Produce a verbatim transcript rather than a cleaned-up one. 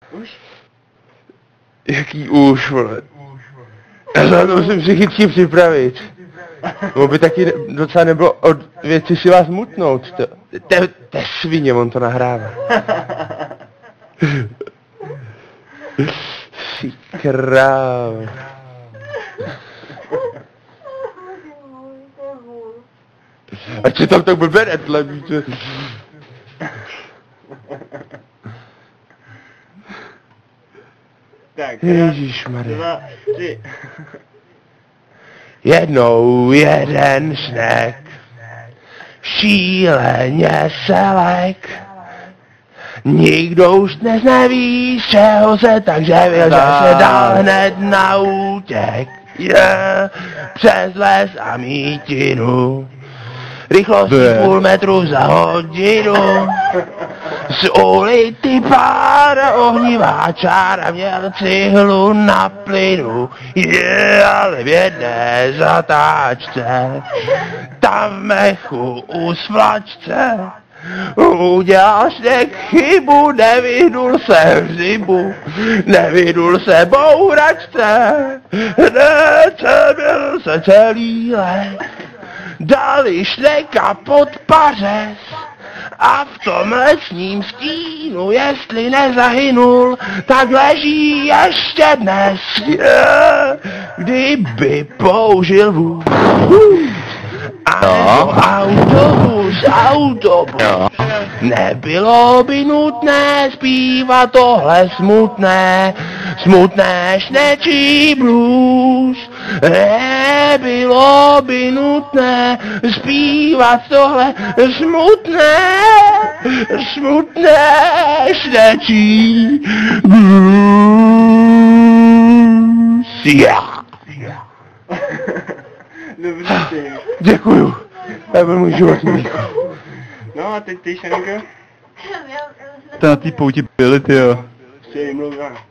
Už? Jaký už, vole. Já se na to musím psychicky připravit. To by taky docela nebylo od věci si vás mutnout. To, to, to je svině, on to nahrává. Jsi kráv. A co tam tak blbě netle, víte? Tak, Ježišmarja. dva, tři. Jednou jeden šnek šíleně se lek. Nikdo už dnes neví, z čeho se takže věl, že se dal hned na útěk. Yeah, přes les a mítinu, rychlostí půl metru za hodinu. Z ulity pár ohnivá čára měl cihlu na plynu. Je, ale v jedné zatáčce, tam v mechu u svlačce, udělal štěk chybu, nevyhnul se hřibu, nevyhnul se bouračce, hned se byl se celý les, dali štěka pod pařez. A v tom lesním stínu, jestli nezahynul, tak leží ještě dnes, yeah, kdyby použil vůz. A nebo autobus, autobus. Nebylo by nutné zpívat tohle smutné, smutné šnečí blues. Nebylo by nutné zpívat tohle smutné, smutné šnečí blues. Yeah. Dobře, ty. Děkuju. To byl můj životní výkon. No a teď ty, Šanka? To na té pouti byly, tyjo. Ještě jim mluvá.